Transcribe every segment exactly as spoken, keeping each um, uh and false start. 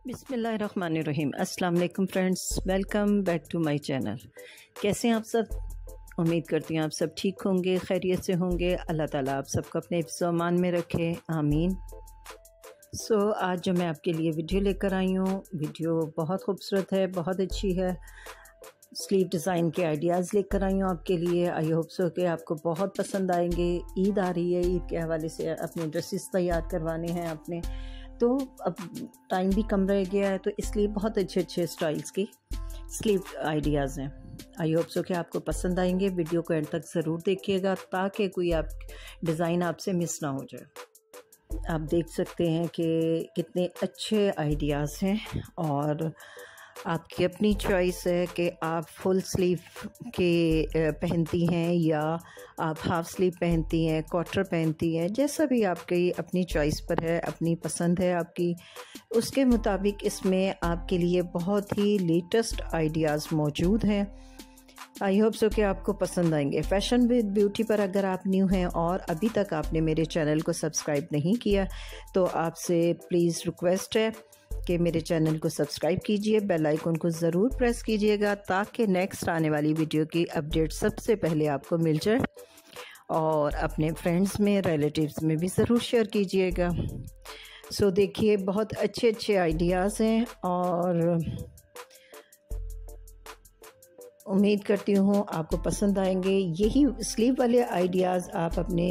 बिस्मिल्लाहिर्रहमानिर्रहीम। अस्सलाम वालेकुम friends, welcome back to my channel. कैसे हैं आप सब? उम्मीद करती हूँ आप सब ठीक होंगे, खैरियत से होंगे। अल्लाह ताला आप सबको अपने हिफ्ज़ व अमान में रखे, आमीन। सो so, आज जो मैं आपके लिए वीडियो लेकर आई हूँ, वीडियो बहुत खूबसूरत है, बहुत अच्छी है। स्लीव डिज़ाइन के आइडियाज़ लेकर आई हूँ आपके लिए। आई होप सो कि आपको बहुत पसंद आएंगे। ईद आ रही है, ईद के हवाले से अपने ड्रेसेस तैयार करवाने हैं अपने, तो अब टाइम भी कम रह गया है, तो इसलिए बहुत अच्छे अच्छे स्टाइल्स की स्लीव आइडियाज़ हैं। आई होप सो कि आपको पसंद आएंगे। वीडियो को एंड तक ज़रूर देखिएगा ताकि कोई आप डिज़ाइन आपसे मिस ना हो जाए। आप देख सकते हैं कि कितने अच्छे आइडियाज़ हैं और आपकी अपनी चॉइस है कि आप फुल स्लीव के पहनती हैं या आप हाफ़ स्लीव पहनती हैं, क्वार्टर पहनती हैं, जैसा भी आपकी अपनी चॉइस पर है, अपनी पसंद है आपकी, उसके मुताबिक इसमें आपके लिए बहुत ही लेटेस्ट आइडियाज़ मौजूद हैं। आई होप सो कि आपको पसंद आएंगे। फ़ैशन विद ब्यूटी पर अगर आप न्यू हैं और अभी तक आपने मेरे चैनल को सब्सक्राइब नहीं किया तो आपसे प्लीज़ रिक्वेस्ट है कि मेरे चैनल को सब्सक्राइब कीजिए, बेल आइकन को ज़रूर प्रेस कीजिएगा ताकि नेक्स्ट आने वाली वीडियो की अपडेट सबसे पहले आपको मिल जाए, और अपने फ्रेंड्स में, रिलेटिव्स में भी ज़रूर शेयर कीजिएगा। सो देखिए, बहुत अच्छे अच्छे आइडियाज़ हैं और उम्मीद करती हूँ आपको पसंद आएंगे। यही स्लीव वाले आइडियाज़ आप अपने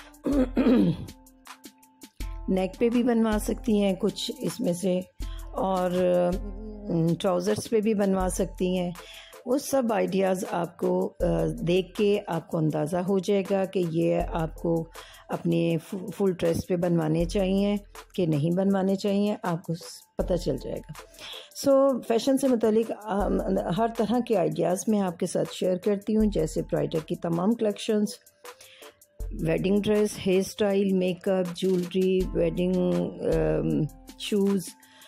नेक पे भी बनवा सकती हैं कुछ इसमें से, और ट्राउज़र्स पे भी बनवा सकती हैं। वो सब आइडियाज़ आपको देख के आपको अंदाज़ा हो जाएगा कि ये आपको अपने फुल ड्रेस पे बनवाने चाहिए कि नहीं बनवाने चाहिए, आपको पता चल जाएगा। सो so, फ़ैशन से मुतालिक हर तरह के आइडियाज़ मैं आपके साथ शेयर करती हूँ, जैसे ब्राइडल की तमाम collections, wedding dress, hair style, makeup, jewellery, wedding shoes,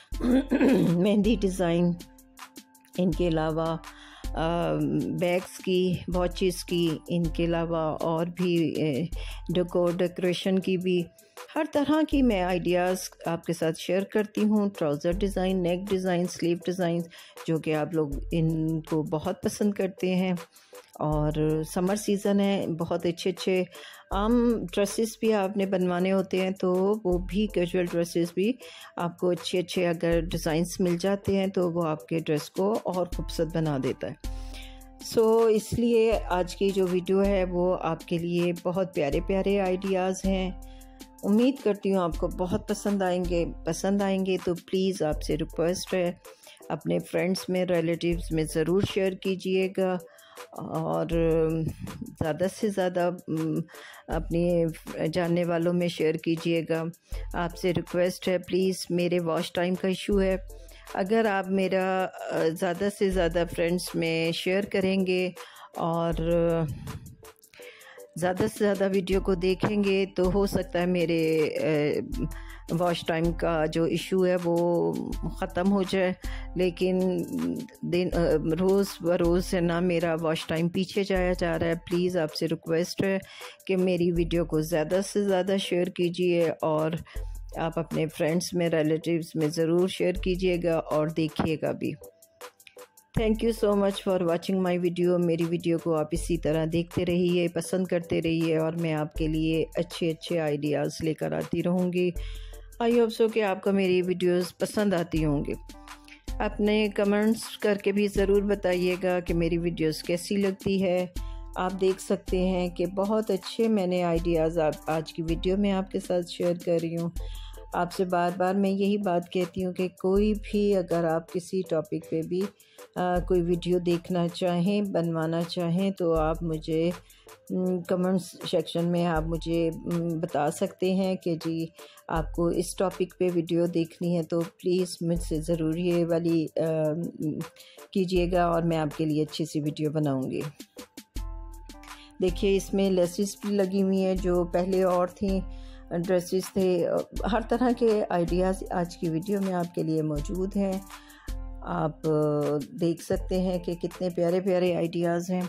mehndi design, इनके अलावा बैग्स की, वॉचेस की, इनके अलावा और भी डेकोर डेकोरेशन की भी हर तरह की मैं आइडियाज़ आपके साथ शेयर करती हूँ। Trouser design, neck design, sleeve design, जो कि आप लोग इनको बहुत पसंद करते हैं। और समर सीज़न है, बहुत अच्छे अच्छे आम ड्रेसेस भी आपने बनवाने होते हैं, तो वो भी कैजुअल ड्रेसेस भी आपको अच्छे अच्छे अगर डिज़ाइंस मिल जाते हैं तो वो आपके ड्रेस को और खूबसूरत बना देता है। सो so, इसलिए आज की जो वीडियो है वो आपके लिए बहुत प्यारे प्यारे आइडियाज़ हैं। उम्मीद करती हूँ आपको बहुत पसंद आएंगे। पसंद आएंगे तो प्लीज़ आपसे रिक्वेस्ट है, अपने फ्रेंड्स में, रिलेटिव्स में ज़रूर शेयर कीजिएगा और ज़्यादा से ज़्यादा अपने जानने वालों में शेयर कीजिएगा। आपसे रिक्वेस्ट है प्लीज़, मेरे वॉच टाइम का इशू है, अगर आप मेरा ज़्यादा से ज़्यादा फ्रेंड्स में शेयर करेंगे और ज़्यादा से ज़्यादा वीडियो को देखेंगे तो हो सकता है मेरे वॉच टाइम का जो इशू है वो ख़त्म हो जाए, लेकिन दिन रोज़ ब रोज़ से ना मेरा वॉच टाइम पीछे जाया जा रहा है। प्लीज़ आपसे रिक्वेस्ट है कि मेरी वीडियो को ज़्यादा से ज़्यादा शेयर कीजिए और आप अपने फ्रेंड्स में, रिलेटिव्स में ज़रूर शेयर कीजिएगा और देखिएगा भी। Thank you so much for watching my video. मेरी वीडियो को आप इसी तरह देखते रहिए, पसंद करते रहिए और मैं आपके लिए अच्छे अच्छे आइडियाज़ लेकर आती रहूँगी। आई होप सो कि आपको मेरी वीडियोस पसंद आती होंगी। अपने कमेंट्स करके भी ज़रूर बताइएगा कि मेरी वीडियोस कैसी लगती है। आप देख सकते हैं कि बहुत अच्छे मैंने आइडियाज़ आप आज की वीडियो में आपके साथ शेयर कर रही हूँ। आपसे बार बार मैं यही बात कहती हूँ कि कोई भी अगर आप किसी टॉपिक पे भी आ, कोई वीडियो देखना चाहें, बनवाना चाहें, तो आप मुझे कमेंट्स सेक्शन में आप मुझे बता सकते हैं कि जी आपको इस टॉपिक पे वीडियो देखनी है, तो प्लीज़ मुझसे ज़रूर ये वाली कीजिएगा और मैं आपके लिए अच्छी सी वीडियो बनाऊँगी। देखिए, इसमें लेसेस भी लगी हुई हैं जो पहले और थी, ड्रेसेस थे। हर तरह के आइडियाज़ आज की वीडियो में आपके लिए मौजूद हैं। आप देख सकते हैं कि कितने प्यारे प्यारे आइडियाज़ हैं।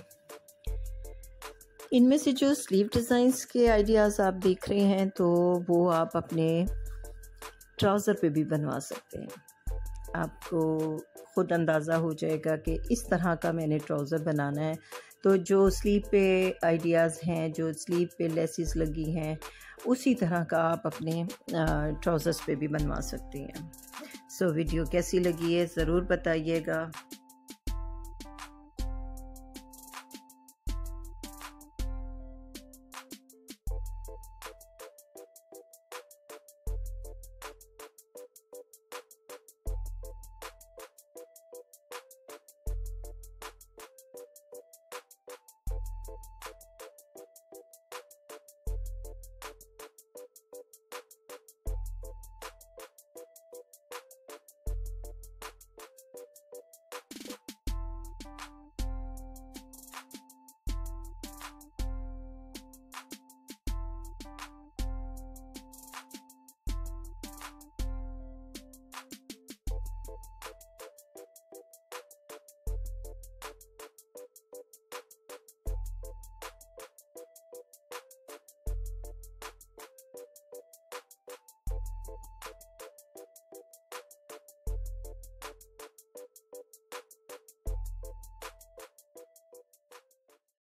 इनमें से जो स्लीव डिज़ाइंस के आइडियाज़ आप देख रहे हैं तो वो आप अपने ट्राउज़र पे भी बनवा सकते हैं। आपको ख़ुद अंदाज़ा हो जाएगा कि इस तरह का मैंने ट्राउज़र बनाना है। तो जो स्लीव पे आइडियाज़ हैं, जो स्लीव पे लेसेस लगी हैं, उसी तरह का आप अपने ट्राउज़र्स पे भी बनवा सकती हैं। सो वीडियो कैसी लगी है ज़रूर बताइएगा।